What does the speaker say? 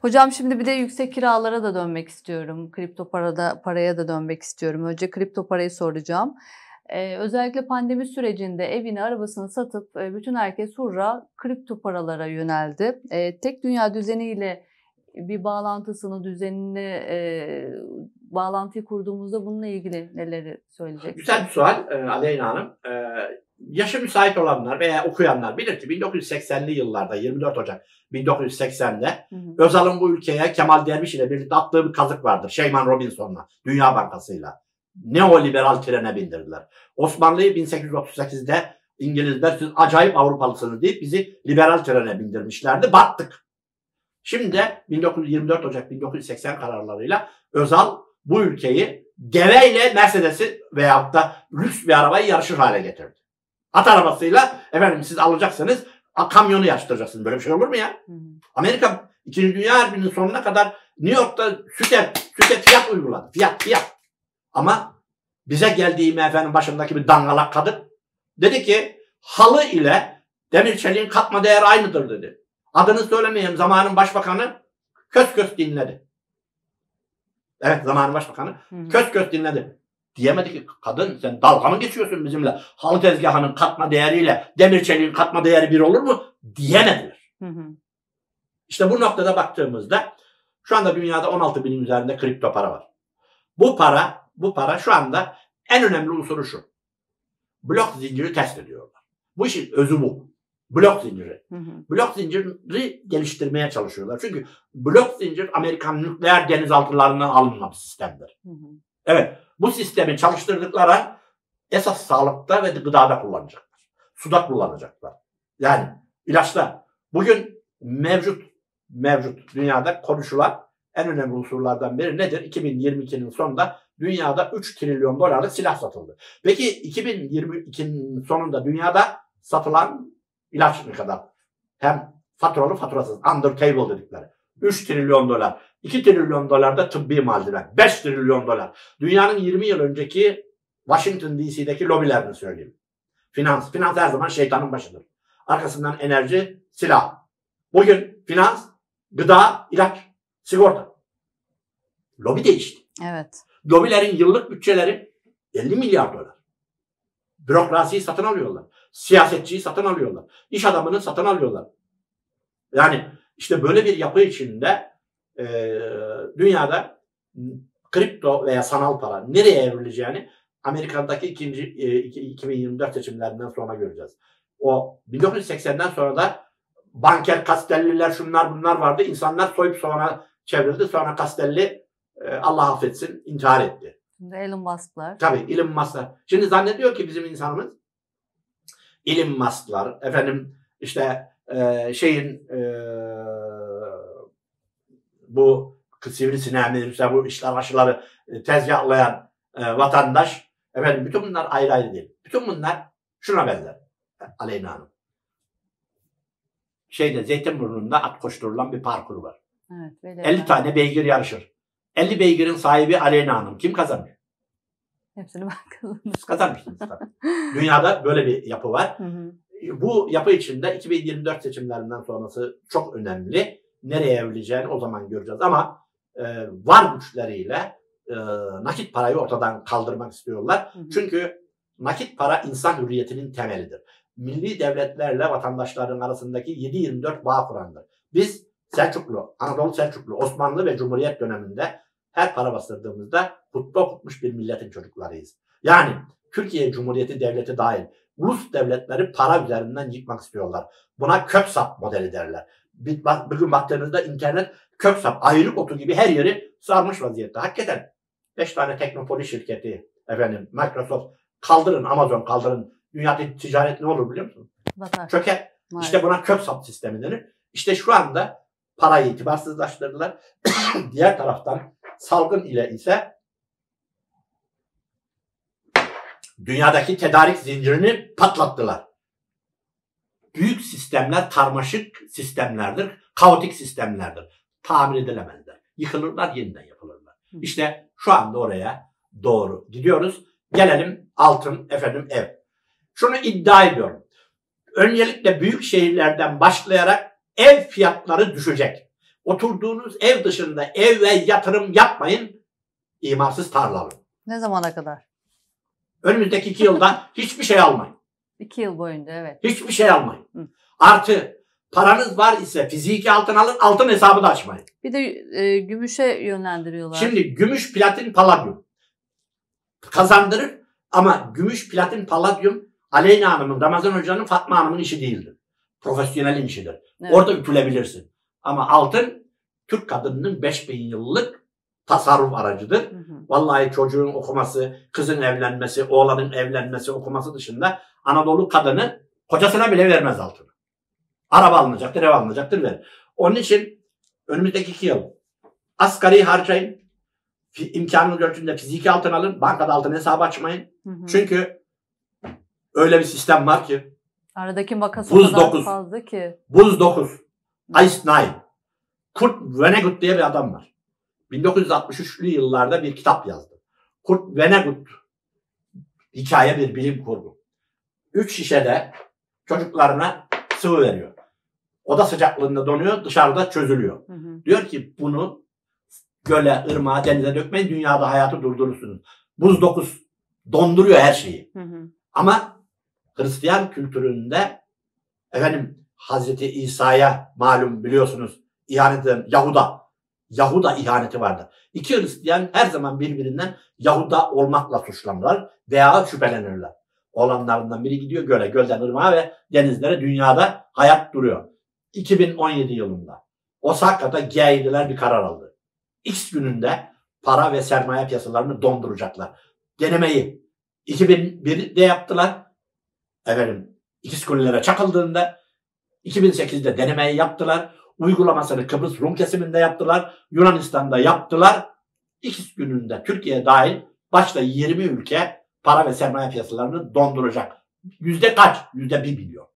Hocam şimdi bir de yüksek kiralara da dönmek istiyorum. Kripto paraya da dönmek istiyorum. Önce kripto parayı soracağım. Özellikle pandemi sürecinde evini, arabasını satıp bütün herkes hurra kripto paralara yöneldi. Tek dünya düzeniyle bir düzenini bağlantıyı kurduğumuzda bununla ilgili neleri söyleyeceksiniz? Güzel bir sual Aleyna Hanım. Yaşı müsait olanlar veya okuyanlar bilir ki 1980'li yıllarda 24 Ocak 1980'de Özal'ın bu ülkeye Kemal Derviş ile birlikte attığı bir kazık vardır. Şeyman Robinson'la, Dünya Bankası'yla. Neoliberal trene bindirdiler. Osmanlı'yı 1838'de İngilizler siz acayip Avrupalısınız deyip bizi liberal trene bindirmişlerdi. Battık. Şimdi 1924 Ocak 1980 kararlarıyla Özal bu ülkeyi deveyle Mercedes'i veyahut da lüks bir arabayı yarışır hale getirdi. At arabasıyla efendim siz alacaksınız kamyonu yarıştıracaksınız. Böyle bir şey olur mu ya? Amerika 2. Dünya Harbi'nin sonuna kadar New York'ta süte fiyat uyguladı. Fiyat. Ama bize geldiği efendim başındaki bir dangalak kadın dedi ki halı ile demir çeliğin katma değeri aynıdır dedi. Adını söylemeyeyim zamanın başbakanı kös dinledi. Evet zamanın başbakanı kös dinledi. Diyemedi ki kadın sen dalga mı geçiyorsun bizimle? Halı tezgahının katma değeriyle demir çeliğin katma değeri bir olur mu? Diyemediler. İşte bu noktada baktığımızda şu anda dünyada 16 binin üzerinde kripto para var. Bu para şu anda en önemli unsuru şu. Blok zinciri test ediyorlar. Bu işin özü bu. Blok zinciri. Blok zinciri geliştirmeye çalışıyorlar. Çünkü blok zincir Amerikan nükleer denizaltılarından alınma bir sistemdir. Evet. Bu sistemi çalıştırdıkları esas sağlıkta ve gıdada kullanacaklar. Suda kullanacaklar. Yani ilaçta. Bugün mevcut dünyada konuşulan en önemli unsurlardan biri nedir? 2022'nin sonunda dünyada 3 trilyon dolarlık silah satıldı. Peki 2022'nin sonunda dünyada satılan ilaç ne kadar? Hem faturalı faturasız. Under table dedikleri. 3 trilyon dolar. 2 trilyon dolar da tıbbi malzeme. 5 trilyon dolar. Dünyanın 20 yıl önceki Washington DC'deki lobilerini söyleyeyim. Finans her zaman şeytanın başıdır. Arkasından enerji, silah. Bugün finans, gıda, ilaç, sigorta. Lobi değişti. Evet. Lobilerin yıllık bütçeleri 50 milyar dolar. Bürokrasiyi satın alıyorlar. Siyasetçiyi satın alıyorlar. İş adamını satın alıyorlar. Yani işte böyle bir yapı içinde dünyada kripto veya sanal para nereye evrileceğini Amerika'daki 2024 seçimlerinden sonra göreceğiz. O 1980'den sonra da banker Castelli'ler şunlar bunlar vardı. İnsanlar soyup soğana çevrildi. Sonra Castelli Allah affetsin intihar etti. Elon Musk'lar. Tabii Elon Musk'lar. Şimdi zannediyor ki bizim insanımız Elon Musk'lar efendim işte bu sivrisineği bu işler aşıları tezgahlayan vatandaş efendim bütün bunlar ayrı değil. Bütün bunlar şuna benzer Aleyna Hanım. Zeytinburnu'nda at koşturulan bir parkur var. Evet, 50 tane beygir yarışır. 50 beygirin sahibi Aleyna Hanım. Kim kazanır? Hepsini ben kazanırım. Siz kazanmışsınız tabii. Dünyada böyle bir yapı var. Bu yapı içinde 2024 seçimlerinden sonrası çok önemli. Nereye evrileceğini o zaman göreceğiz. Ama var güçleriyle nakit parayı ortadan kaldırmak istiyorlar. Çünkü nakit para insan hürriyetinin temelidir. Milli devletlerle vatandaşların arasındaki 7/24 bağ kurandır. Biz Anadolu Selçuklu, Osmanlı ve Cumhuriyet döneminde her para bastırdığımızda hutbe okutmuş bir milletin çocuklarıyız. Yani Türkiye Cumhuriyeti Devleti dahil ulus devletleri para üzerinden yıkmak istiyorlar. Buna köksap modeli derler. Bugün baktığınızda internet köksap, ayrık otu gibi her yeri sarmış vaziyette. Hakikaten 5 tane teknopoli şirketi, Microsoft kaldırın, Amazon kaldırın. Dünyada ticaret ne olur biliyor musun? Çöker. İşte buna köksap sistemi denir. İşte şu anda parayı itibarsızlaştırdılar. Diğer taraftan salgın ile ise dünyadaki tedarik zincirini patlattılar. Büyük sistemler karmaşık sistemlerdir, kaotik sistemlerdir. Tamir edilemezler. Yıkılırlar, yeniden yapılırlar. İşte şu anda oraya doğru gidiyoruz. Gelelim altın, ev. Şunu iddia ediyorum. Öncelikle büyük şehirlerden başlayarak ev fiyatları düşecek. Oturduğunuz ev dışında ev ve yatırım yapmayın. İmarsız tarla alın. Ne zamana kadar? Önümüzdeki 2 yılda hiçbir şey almayın. 2 yıl boyunca evet. Hiçbir şey almayın. Hı. Artı paranız var ise fiziki altın alın. Altın hesabı da açmayın. Bir de gümüşe yönlendiriyorlar. Şimdi gümüş, platin, paladyum kazandırır ama gümüş, platin, paladyum Aleyna Hanım'ın, Ramazan Hoca'nın, Fatma Hanım'ın işi değildir. Profesyonelin işidir. Evet. Orada ütülebilirsin. Ama altın Türk kadınının 5000 yıllık tasarruf aracıdır. Hı hı. Vallahi çocuğun okuması, kızın evlenmesi, oğlanın evlenmesi, okuması dışında Anadolu kadını kocasına bile vermez altını. Araba alınacaktır, ev alınacaktır ver. Onun için önümüzdeki 2 yıl asgari harcayın. İmkanınız ölçüsünde fiziki altın alın. Bankada altın hesabı açmayın. Hı hı. Çünkü öyle bir sistem var ki Aradaki makas o Buz kadar 9. fazla ki. Buz 9, Ice 9. Kurt Vonnegut diye bir adam var. 1963'lü yıllarda bir kitap yazdı. Kurt Vonnegut hikaye bir bilim kurgu. 3 şişede çocuklarına sıvı veriyor. Oda sıcaklığında donuyor, dışarıda çözülüyor. Hı hı. Diyor ki bunu göle, ırmağa, denize dökmeyin, dünyada hayatı durdurursunuz. Buz 9 donduruyor her şeyi. Hı hı. Ama Hristiyan kültüründe Hazreti İsa'ya malum biliyorsunuz ihanet eden Yahuda ihaneti vardı. 2 Hristiyan her zaman birbirinden Yahuda olmakla suçlanırlar veya şüphelenirler. Olanlarından biri gidiyor göle, gölden ırmağa ve denizlere, dünyada hayat duruyor. 2017 yılında Osaka'da G7'ler bir karar aldı. X gününde para ve sermaye piyasalarını donduracaklar. Denemeyi 2001'de yaptılar. İkiz Kulelere çakıldığında 2008'de denemeyi yaptılar. Uygulamasını Kıbrıs Rum kesiminde yaptılar. Yunanistan'da yaptılar. İkiz gününde Türkiye dahil başta 20 ülke para ve sermaye piyasalarını donduracak. Yüzde kaç? %1 milyon.